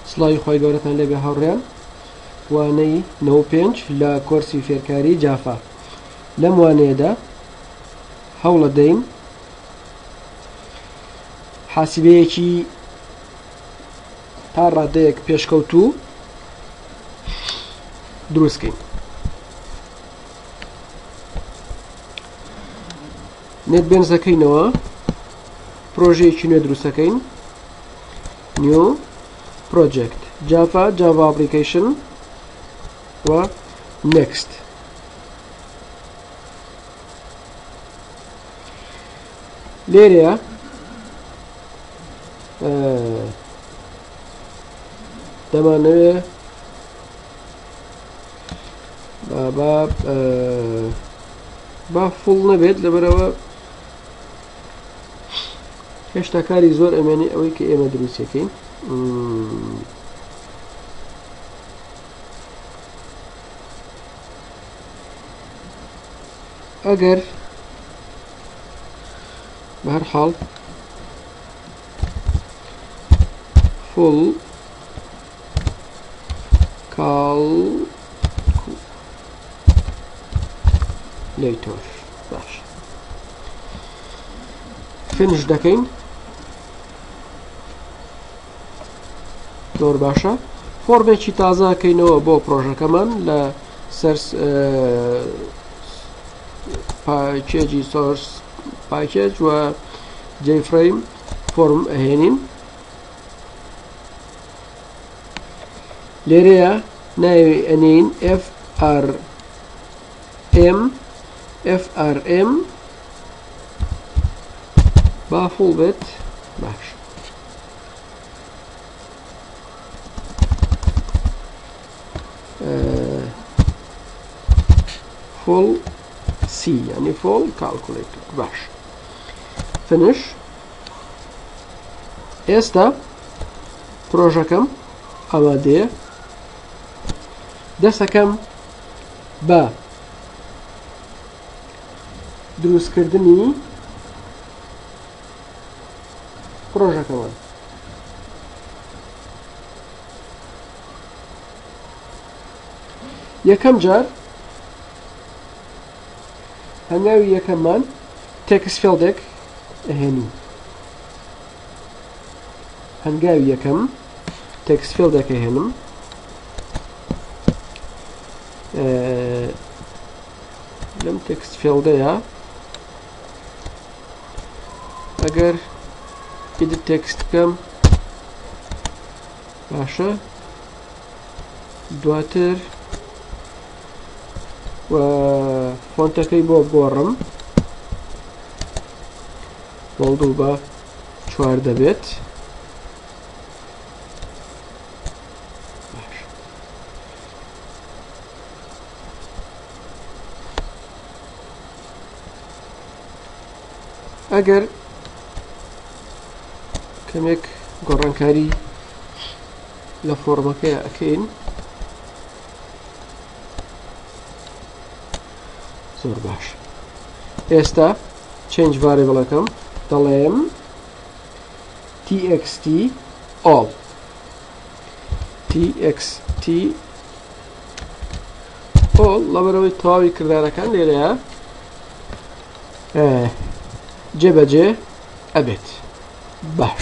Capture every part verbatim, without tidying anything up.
سڵاوی خۆی گەورەتان لێبێ هاوڕێیان وانەی نەوە پێنج لە کۆرسی فێرکاری جافا لەم وانەیەدا هەوڵە دەین حاسیبەیەکی تا ڕادەیەک پێشکەوتوو دروستکەین. نێتبێنز دەکەینەوە پرۆژەیەکی نوێ دروستەکەین نیو project java java application و next لێرەیە دەمانەوێ با با فوڵ نەبێت لەبەرەوە هێشتا کاری زۆر ئەمێنێ ئەوەی کە ئێمە دروستەکەین. ئەگەر بە هەر حاڵ فوڵ کاڵکولیتۆر باش فینش دەکەین زۆر باشە. فۆرمێکی تازەکەینەوە بۆ پرۆژەکەمان لە سەر پاکێجی سۆرس پاکێج و جێفرەیم فۆرم ئەهێنین. لێرەیە ناوی ئەنین F R M F R M با فوڵ بێت باش. فوڵ C یعنی فوڵ کالکولیتۆر باش. فینش. ئێستا پرۆژەکەم ئامادەیە دەستەکەم بە دروستکردنی پرۆژەکەمان. یەکەم جار هەنگاوی یەکەممان تێکست فێڵدێک ئەهێنین. هەنگاوی یەکەم تێکست فێڵدێک ئەهێنم لەم تێکست فێڵدەیە ئەگەر ئیدیت تێکست بکەم باشە دواتر و فۆنتەکەی بۆ گۆڕم بۆڵدوو بە چوار دەبێت. ئەگەر کەمێک گۆڕانکاری لە فۆرمەکەی ئەکەین زۆر باش. ئێستا چێنج ڤاریبڵەکەم دەڵێم txt all txt all لەبەرەوەی تەواوی کردارەکان لێرەیە جێبەجێ ئەبێت. باش.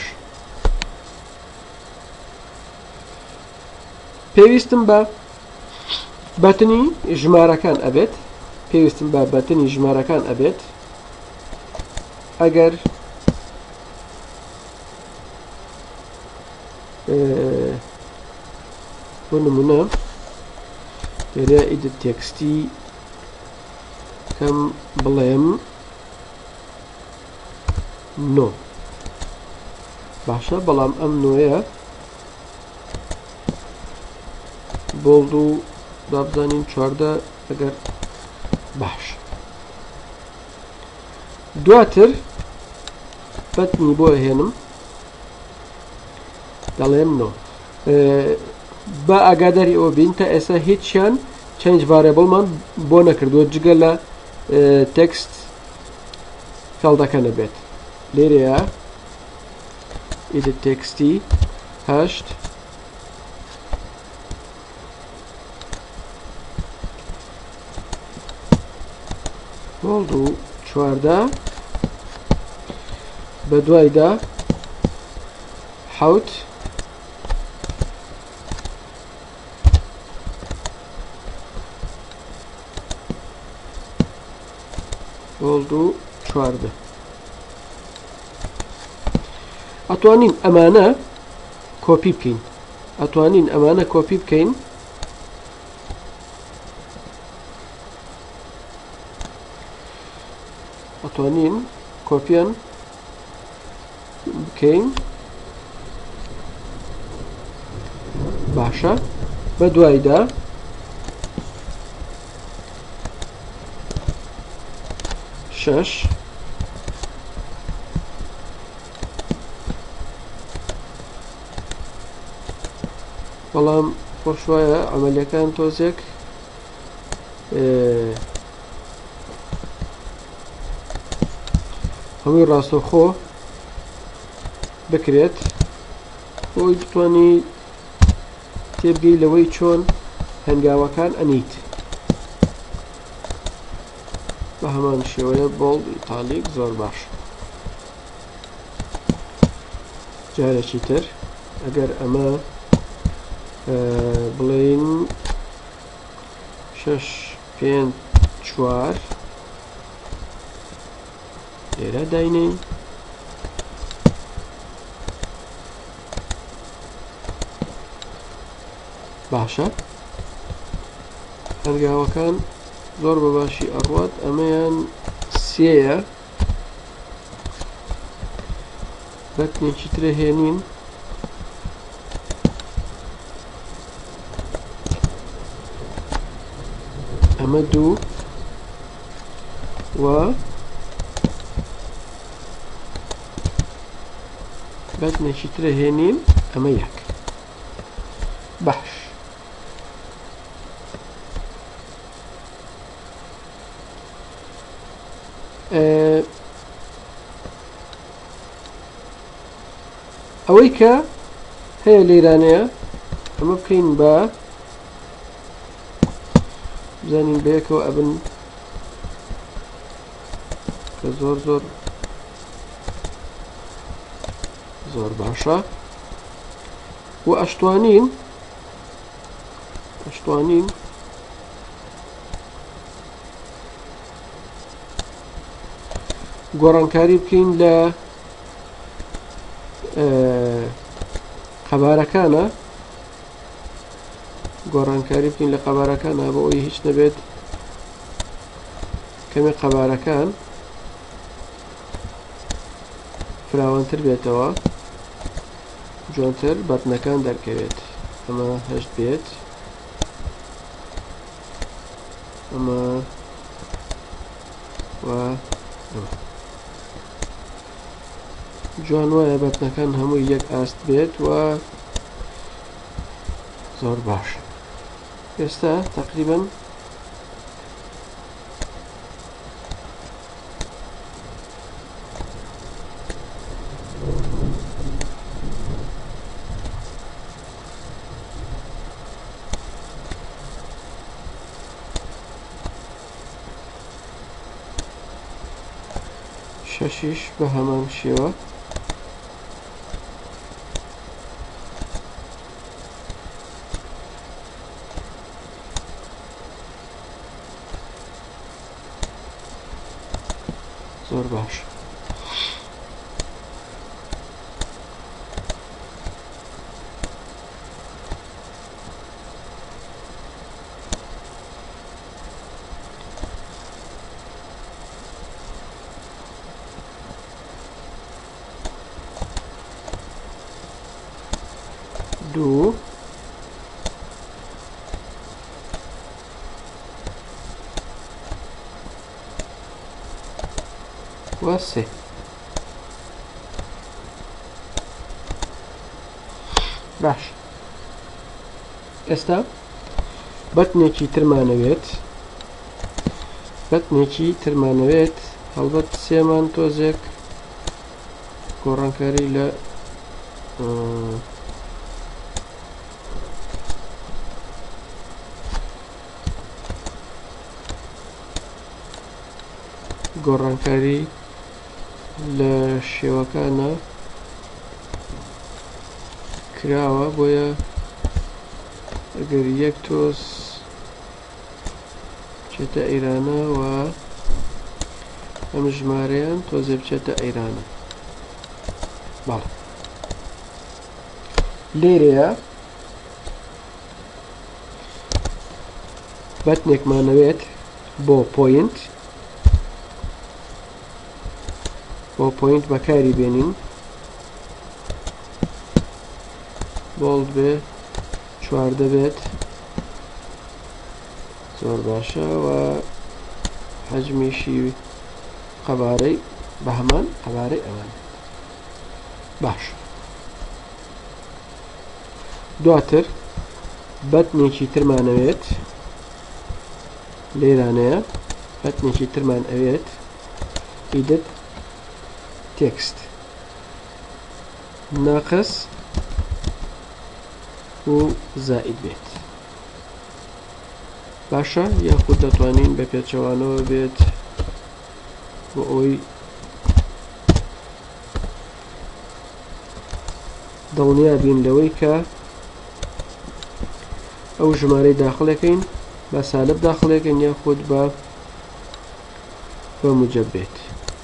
پێویستم بە بەتنی ژمارەکان ئەبێت پێویستم بە بەتنی ژمارەکان ئەبێت. ئەگەر بۆ نمونە لێرە ئیدیت تێکستی کەم بڵێم نۆ باشە بەڵام ئەم نۆیە بۆڵد و دابزانین چواردە ئەگەر باش. دواتر بەتنی بۆ هێنم دەڵێم نۆ بە ئاگاداری ئەوە بین تا ئێستا هیچیان چەنج ڤاریبڵمان بۆ نەکردووە جگە لە تێکست فێڵدەکە نەبێت. لێرەیە ئیدیت تێکستی هەشت بۆڵد و چواردە بە دوایدا حەوت بۆڵد و چواردە ئەتوانین ئەمانە کۆپی بکەین ئەتوانین ئەمانە کۆپی بکەین ئەتوانین کۆپیان بکەین باشە بە دوایدا شەش بەڵام خۆشوایە ئەمەلیەکان تۆزێک هەمووی ڕاستەوخۆ بکرێت بۆی بتوانی تێبگەی لەوەی چۆن هەنگاوەکان ئەنیت بە هەمان شێوەیە بۆڵد ئیتالیک زۆر باش جارێکی تر ئەگەر ئەمە بڵێن شەش پێنج چوار لێرە داینەی باشە هەنگاوەکان زۆر بەباشی ئەڕوات ئەمەیان سێیە بەتنێکی ترە هێنین ئەمە دوو و بەتنێکی ترە هێنین ئەمە یەک باش ئەوەی کە هەیە لێرانەیە ئەمە بکەین بە بزانین بەیەکەوە ئەبن کە زۆر زۆر زۆر باشە و ئەشتوانین ئەشتوانین گۆڕانکاری بکەین لە قەبارەکانە گۆڕانکاری بکەین لە قەبارەکانە بۆ ئەوەی هیچ نەبێت کەمێ قەبارەکان فراوانتر بێتەوە جوانتر بەتنەکان دەرکەوێت ئەمە هەشت بێت ئەمە و جوان وایە بەتنەکان هەمووی یەک ئاست بێت و زۆر باش ئێستا تقریبا شەشیش بە هەمان شێوە زۆر باش دوو و سێ باش ئێستا بەتنێکی ترمانەوێت بەتنێکی ترمانەوێت هەڵبەت سێمان تۆزێک گۆڕانکاری لە گۆڕانکاری لە شێوەکانە کراوە بۆیە ئەگەر یەک تۆز بچێتە ئەیرانە و ئەم ژمارەیان تۆزێ بچێتە ئەیرانە. باڵ لێرەیە بەتنێکمانەوێت بۆ پۆینت بۆ پۆینت بەکاری بێنین بۆڵد بێ چواردە بێت زۆر باشە و حەجمیشی قەبارەی بە هەمان قەبارەی ئەوان باش. دواتر بەتنێکی ترمانەوێت لێرانەیە بەتنێکی ترمان ئەوێت ئیدت تێکست ناقص و زائید بێت. باشە یاخود دەتوانین بە پێچەوانەوە بێت بۆ ئەوەی دڵنیا بین لەوەی کە ئەو ژمارەی داخڵەکەین بە سالب داخڵەکەین یاخود بە بە موجب بێت.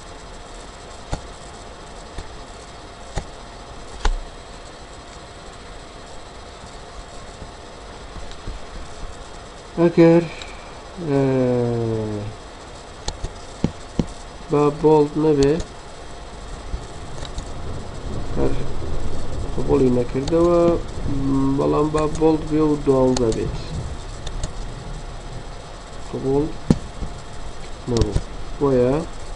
ئەگەر بە بۆڵد نەبێ هەر قبوڵی نەکردەوە بەڵام با بۆڵد بێ و دوانزە بێت قبوڵ نەبوو بۆیە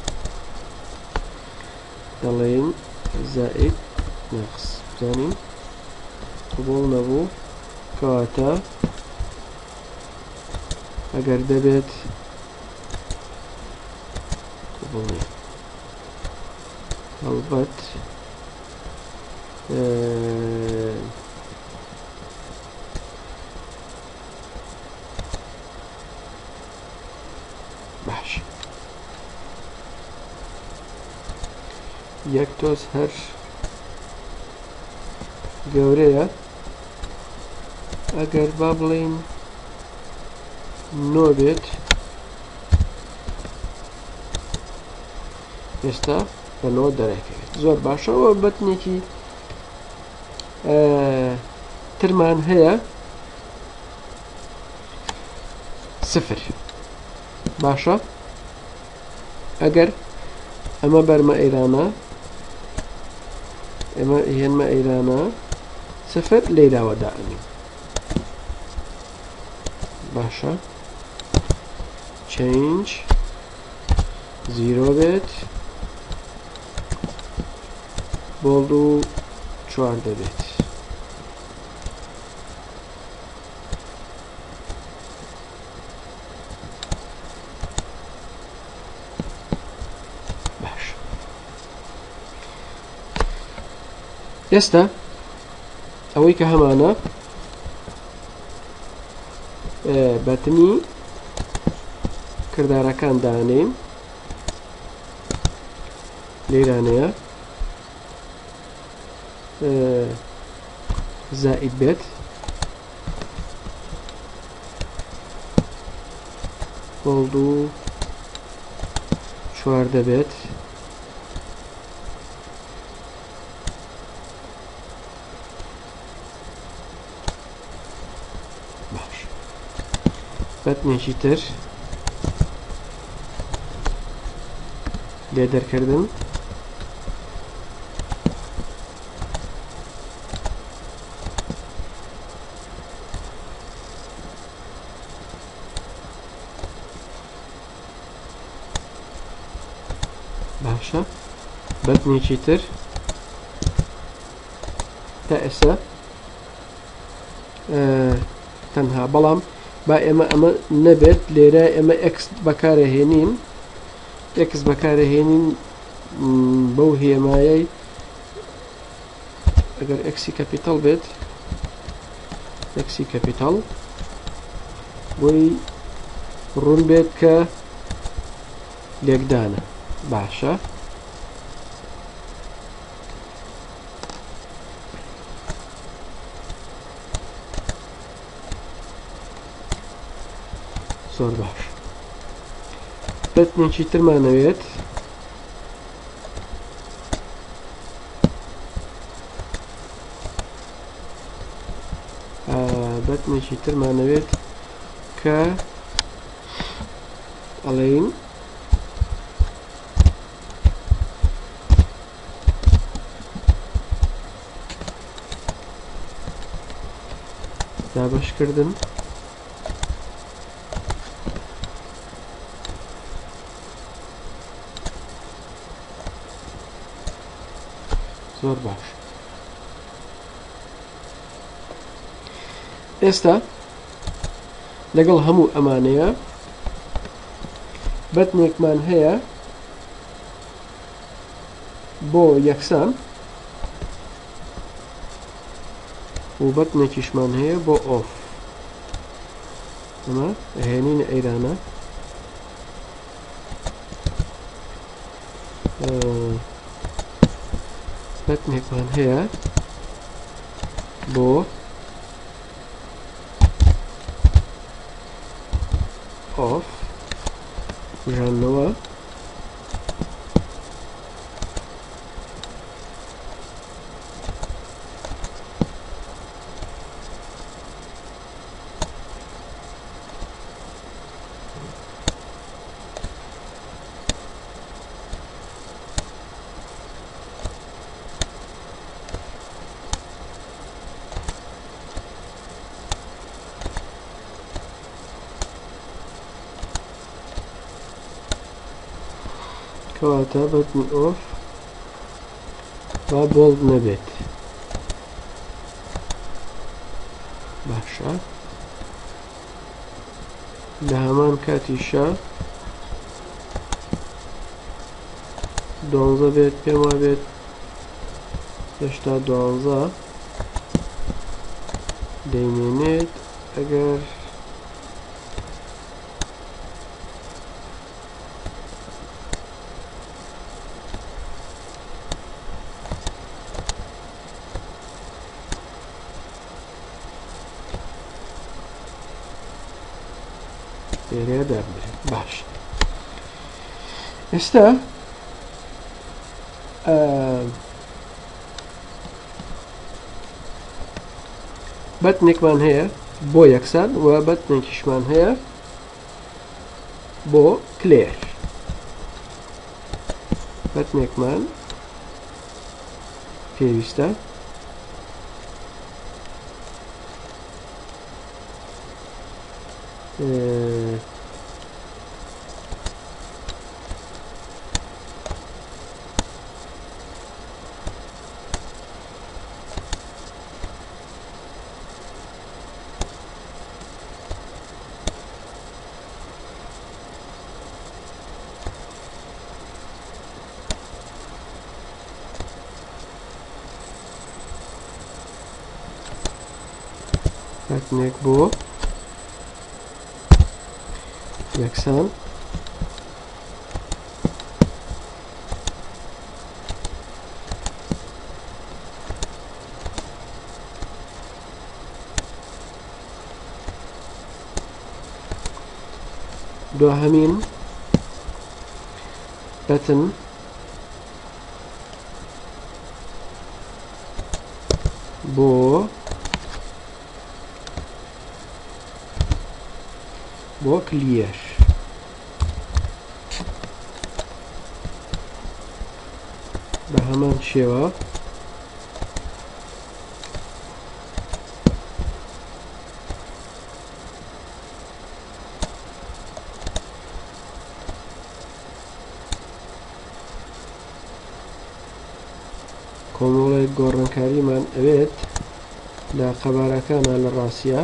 دەڵێن زائید ناقص بزانین قبوڵ نەبوو کەواتە ئەگەر دەبێت قبوڵی هەڵبەت باش یەک تۆز هەر گەورەیە ئەگەر با بڵێن نۆ بێت ئێستا بە نۆ دەرەکەوێت. زۆر باشەوە بەتنێکی ترمان هەیە سفر. باشە ئەگەر ئەمە بەرمە ئەیرانە ئێمە هێنمە ئەیرانە سفر لێراوە دائەمین. باشە change زیرۆ بێت بۆڵد و چواردە بێت. باش ئێستا ئەوەی کە هەمانە بەتنی کردارەکان دانێن لێرانەیە زائید بێت بۆڵد و چواردە بێت باش بەتنێکی تر لێ دەرکردن باشە بەتنێکی تر تا ئێستا تەنها بەڵام با ئێمە ئەمە نەبێت لێرە ئێمە ئەکس بەکارەهێنین ئەکس بەکارەهێنین بەو هێمایەی ئەگەر ئەکسی کەپیتەڵ بێت ئەکسی کەپیتەڵ بۆی ڕوون بێت کە لێکدانە. باشە. زۆر باش. بەتنێکی ترمانەوێت بەتنێکی ترمانەوێت کە ئەڵێین دابەشکردن زۆر باش. ئێستا لەگەڵ هەموو ئەمانەیە بەتنێکمان هەیە بۆ یەکسان و بەتنێکیشمان هەیە بۆ ئۆف. ئەمە هێنینە ئەیرانە بەتنێکمان هەیە بۆ ئۆف ژانەوە کەواتە بەتنی ئۆف با بۆڵد نەبێت. باشە. لە هەمان کاتیشە دوانزە بێت پێم وا بێت هێشتا دوانزە دەیمێنێت ئەگەر لێرەیە دابنێت. باش. ئێستا بەتنێکمان هەیە بۆ یەکسان و بەتنێکیشمان هەیە بۆ کلێر. بەتنێکمان پێویستە بەتنێک بۆ یەکسان دوهەمین بەتن بۆ بۆ کلێر. بە هەمان شێوە کۆمەڵێک گۆڕانکاریمان ئەوێت لە قەبارەکانە لە ڕاستیە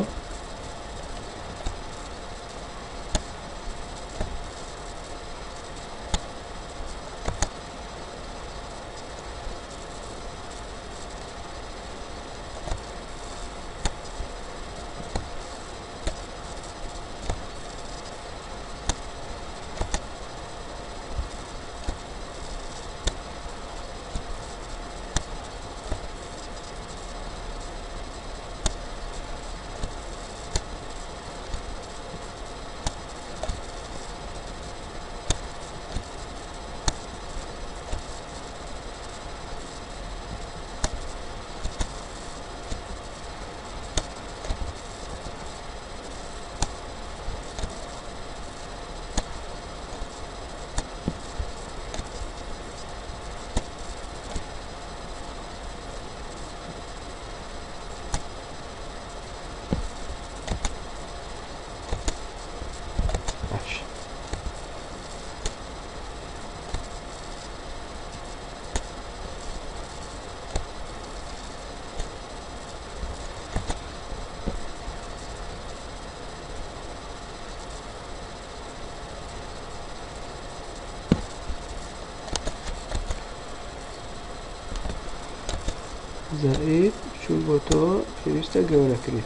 زائد چوو بۆ تۆ پێویستە گەورەکرێت.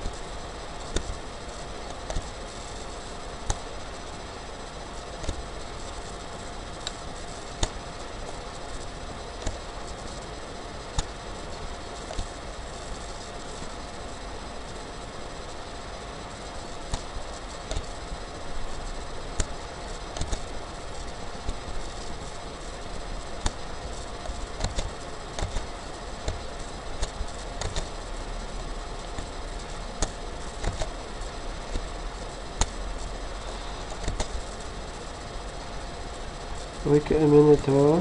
ئەوەی کە ئەمێنێتەوە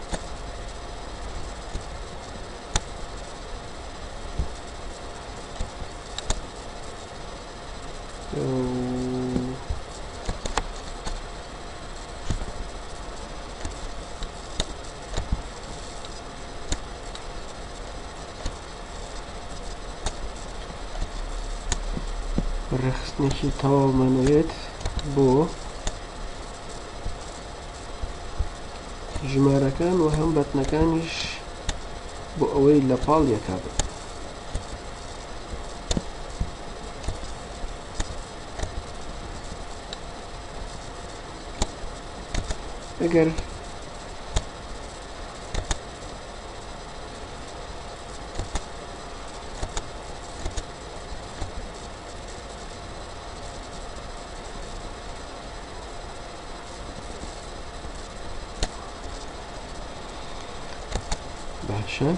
ڕێخستنێکی تەواومانەوێت بۆ ژمارەکان و هەم بەتنەکانیش بۆ ئەوەی لە پاڵ یەکا بن. ئەگەر باشە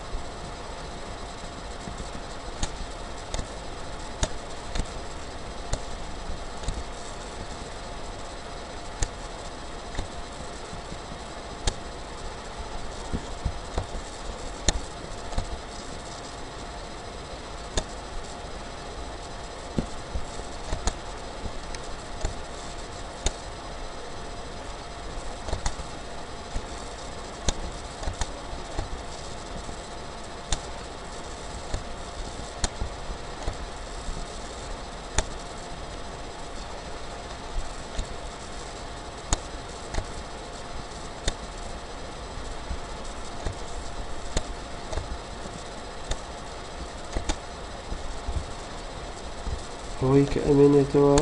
ئەوەی کە ئەمێنێتەوە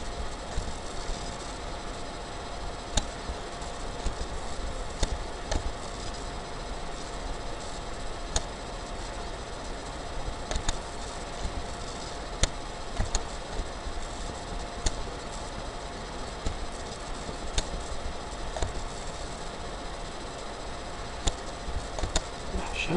باشە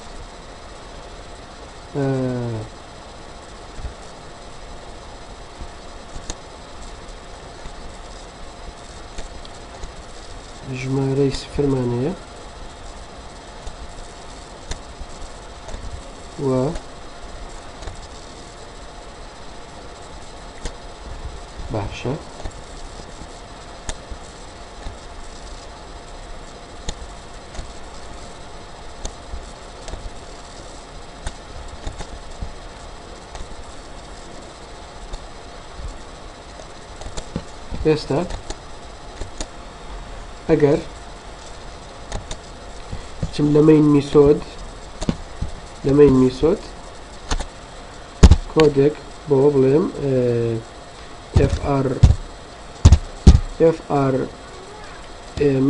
ژمارەی سفرمانەیە و باشە ئێستا ئەگەر چم لە مەین میسۆد لە مەین میسۆد کۆدێک بۆ بڵێم fr frm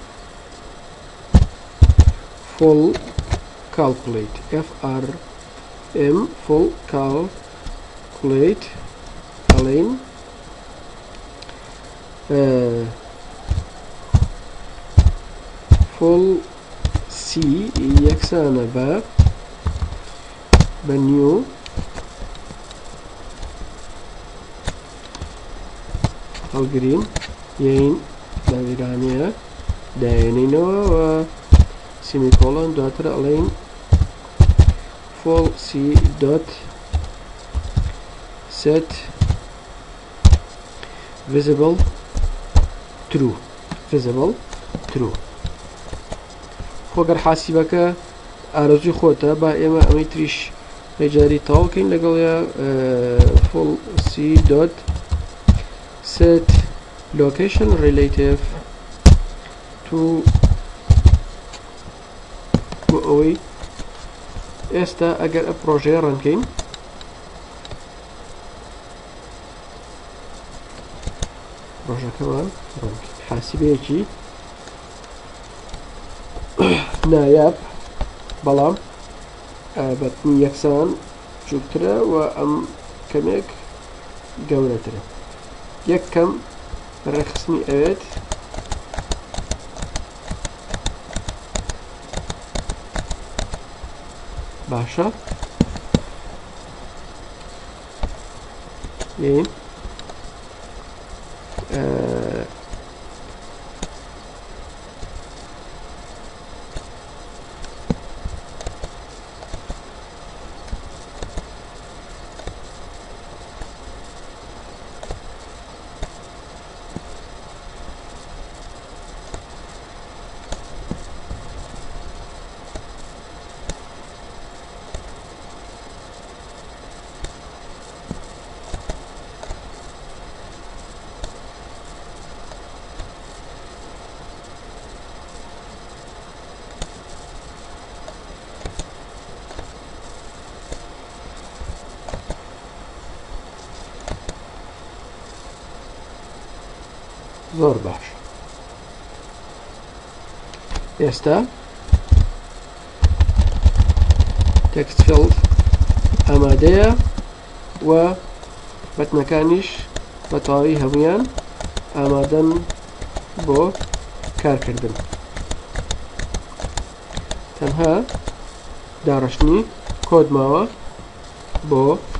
full calculate frm full calculate ئەڵێن full c یەکسانە بە بە new هەڵگرین یین داویرانەیە داێنینەوە و سیمیکۆڵۆن دواتر ئەڵێن full c dot set visible true visible true خۆگەر حاسیبەکە ئارەزوی خۆتە با ئێمە ئەمەی تریش هەیجاری تاوکەین لەگەڵ full c dot set location relative to بۆ ئەوەی ئێستا ئەگەر ئە پرۆژەیە ڕەنکەین پرۆژەکەمان ڕەنکەین حاسیبەیەکی نایاب بەڵام بەتنی یەکسان چووکترە و ئەم کەمێک گەورەترە یەک کەم ڕێخستنی ئەوێت باشە یین زۆر باش ئێستا تێکست فیلد ئامادەیە و بەتنەکانیش بە تەواوی هەمویان ئامادەن بۆ کارکردن تەنها داڕشتنی کۆد ماوە بۆ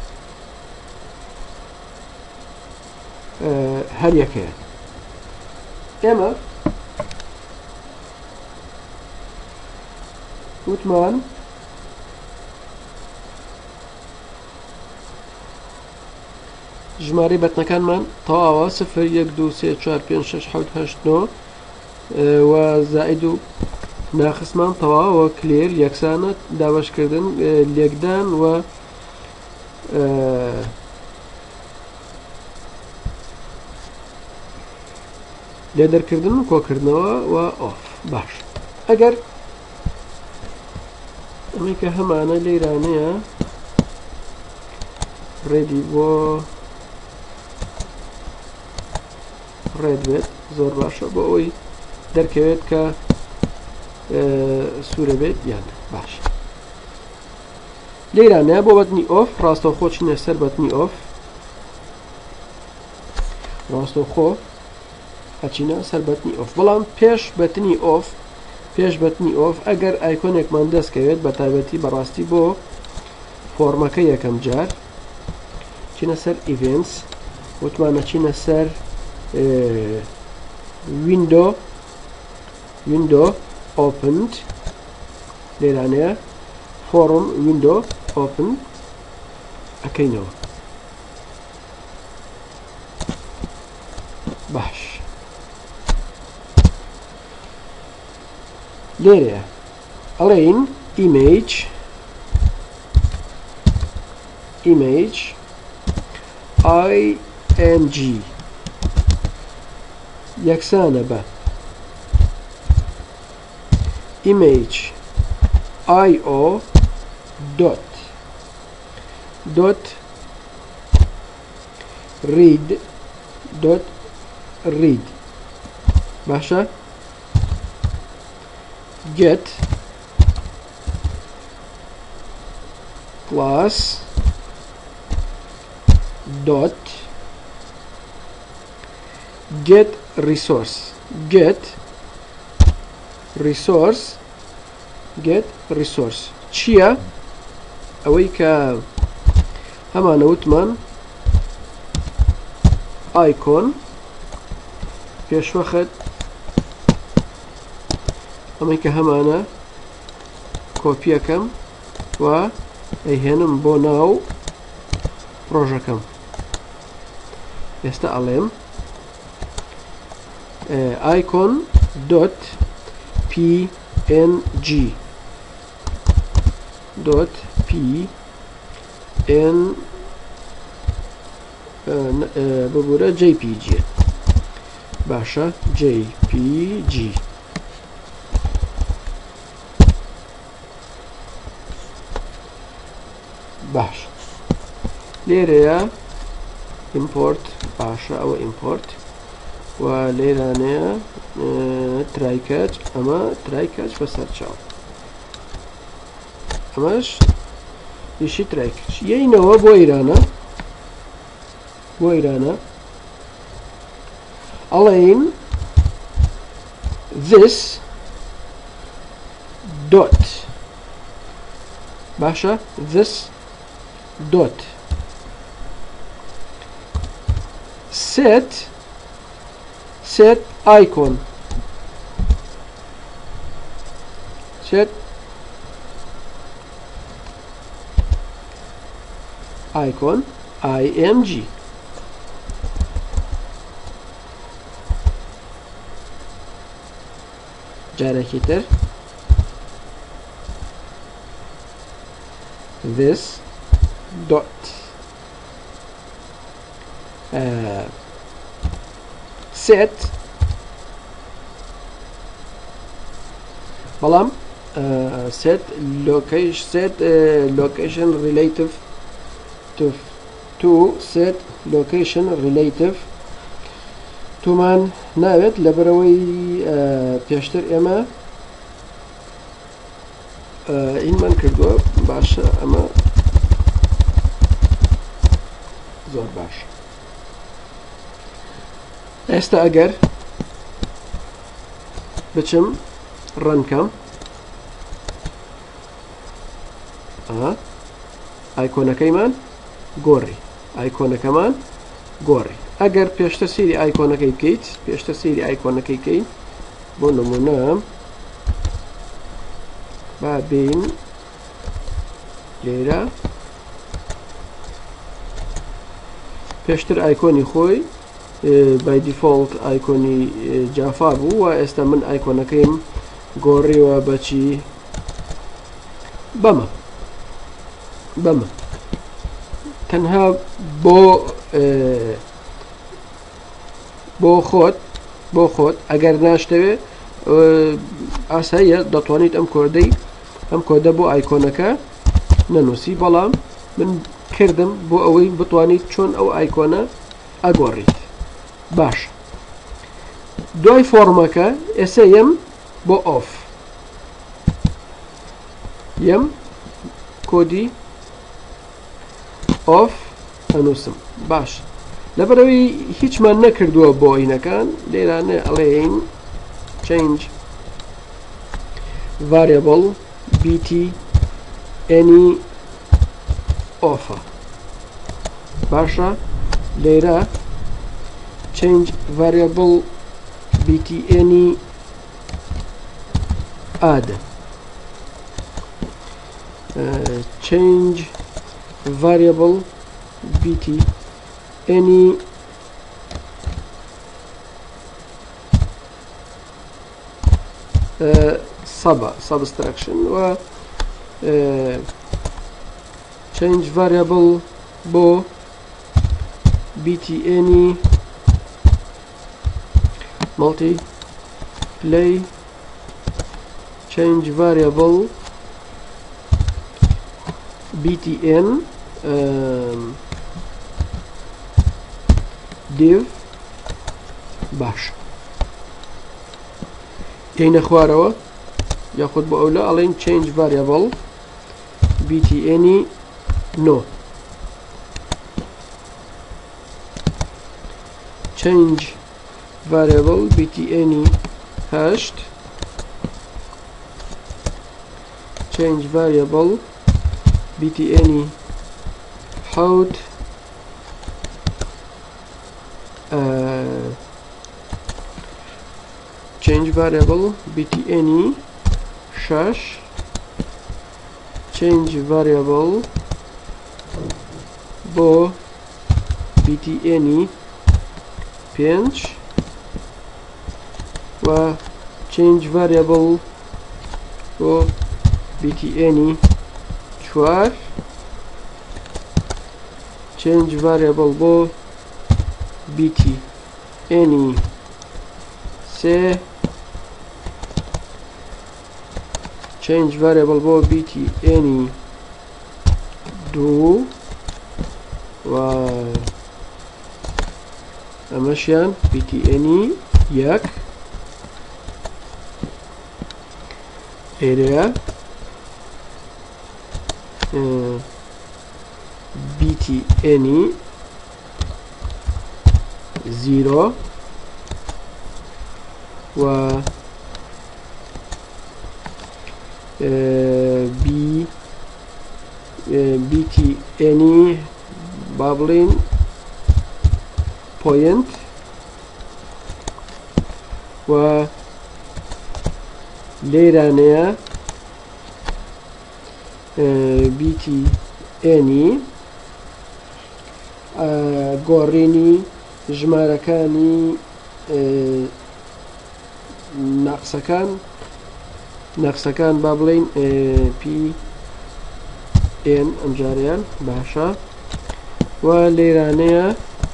هەر یەکەیە ئێمە وتمان ژمارەی بەتنەکانمان تەواوە سفر یەک دوو سێ چوار پێنج شەش حەوت هەشت نۆ و زائید و ناخسمان تەواوە کلێر یەکسانە دابەشکردن لێکدان و لێدەرکردن و کۆکردنەوە و ئۆف باش ئەگەر ئەمەی کە هەمانە لێرانەیە ڕێدی بۆ ڕێد بێت زۆر باشە بۆ ئەوی دەرکەوێت کە سوورە بێت یان باش لێرانەیە بۆ بەتنی ئۆف ڕاستەوخۆ چینە سەر بەتنی ئۆف ڕاستەوخۆ ئەچینە سەر بەتنی ئۆف بەڵام پێش بەتنی ئۆف پێش بەتنی ئۆف ئەگەر ئایکۆنێکمان دەستکەوێت بە تایبەتی بەڕاستی بۆ فۆرمەکە یەکەم جار چینە سەر ئیڤنتس وتمانە چینە سەر ویندۆ ویندۆ ئۆپند لێرانەیە فۆرم ویندۆ ئۆپن ئەکەینەوە باش لێرەیە ئەڵێین ئیمەیج ئیمەیج آی ئێن جی یەکسانە بە image io dot dot read dot read باشە get class dot get resource get resource get resource چییە ئەوەی کە هەمانە وتمان ئایکۆن پێشوەخت ئەمەی کە هەمانە کۆپیەکەم و ئەیهێنم بۆ ناو پرۆژەکەم ئێستا ئەڵێم icon dot png dot pn ببورە jpg باشە jpg باش لێرەیە import باشە ئەوە import و لێرانەیە try catch ئەمە try catch بەسەر چاو ئەمەش ئیشی try catch یەینەوە بۆ ئیرانە بۆ ئیرانە ئەڵێین this dot باشە this dot set set icon set icon img جارێکی تر this dot uh, set بەڵام uh, set location set uh, location relative to to set location relative تومان ناوێت لەبەرەوەی پێشتر ئێمە ئینمان کردووە باشە ئەمە زۆر باش ئێستا ئەگەر بچم ڕەنکەم ئایکۆنەکەیمان گۆڕی ئایکۆنەکەمان گۆڕی ئەگەر پێشتر سیری ئایکۆنەکەی بکەیت پێشتر سیری ئایکۆنەکەی بکەین بۆ نمونە با بین لێرە پێشتر ئایکۆنی خۆی by default ئایکۆنی جافا بوو و ئێستا من ئایکۆنەکەیم گۆڕیوە بەچی بەمە بەمە تەنها بۆ بۆ خۆت بۆ خۆت ئەگەر ناشتەوێ ئاساییە دەتوانیت ئەم کۆدەی ئەم کۆدە بۆ ئایکۆنەکە نەنووسی بەڵام من کردم بۆ ئەوەی بتوانیت چۆن ئەو ئایکۆنە ئەگۆڕیت باش دوای فۆرمەکە ئێستا یەم بۆ ئۆف یەم کۆدی ئۆف ئەنووسم باش لەبەرەوەی هیچمان نەکردووە بۆ ئینەکان لێرانە ئەڵێین change variable bt any offer باشە لێرە change variable bt any add uh, change variable bt any uh, sub subtraction و uh, change variable bo bt any multiply change variable btn um, div باش یعنی خوارەوە یاخود بۆ ئەولا ئەڵێن change variable bt any no change variable bt any hashed change variable bt any hot uh, change variable bt any shash change variable bo bt any pinch و change variable bo bt any چوار change variable bo bt any سه change variable bo bt any دوو و ئەمەشیان بی تی ئێنی یەک لێرەیە بی تی ئێنی زیرۆ و بی بی تی ئێنی با بڵێن پۆینت و لێرانەیە بی تی ئێنی گۆڕینی ژمارەکانی ناقسەکان ناقسەکان با بڵێن پی ئێن ئەم جارەیان باشە و لێرانەیە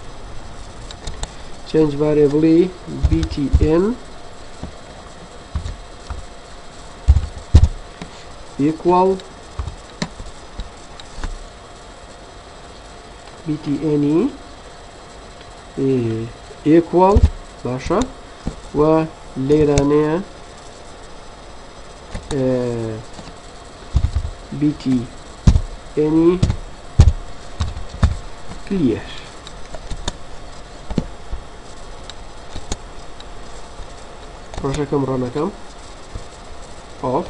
change variable بی تی ئێن equal بی تی ئێنی equal باشە و لێرانەیە بی تی ئێنی clear ڕۆژەکەم ڕەنەکەم off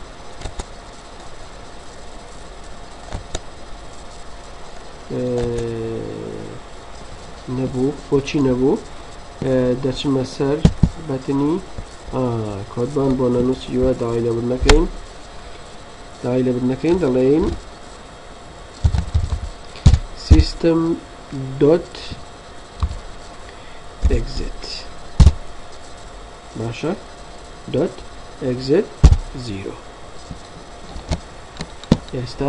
نەبوو بۆچی نەبوو دەچمە سەر بەتنی کۆدبان بۆ نەنووسیوە داوای لەبر نەکەین داوای لەبر نەکەین دەڵێین system dot exit باشە dot exit zero ئێستا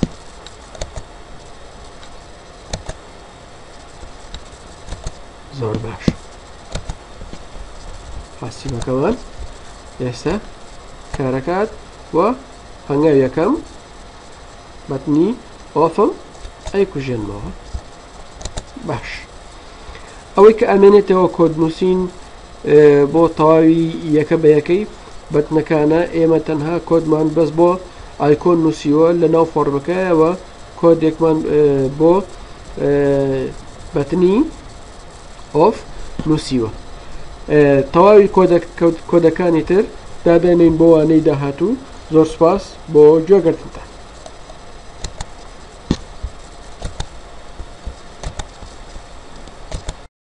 زۆر باش حاسیبەکەمان ئێستا کارەکات و هەنگاو یەکەم بەتنی ئۆفم ئەی کوژێنمەوە باش ئەوەی کە ئەمێنێتەوە کۆدنووسین بۆ تەواوی یەکە بە یەکەی بەتنەکانە ئێمە تەنها کۆدمان بەس بۆ ئایکۆن نووسیوە لە ناو فۆرمەکەیەوە کۆدێکمان بۆ بەتنی ئۆف نووسیوە تەواوی کۆدەکانی تر دادێنین بۆ وانەی داهاتوو زۆر سوپاس بۆ گوێگرتنتان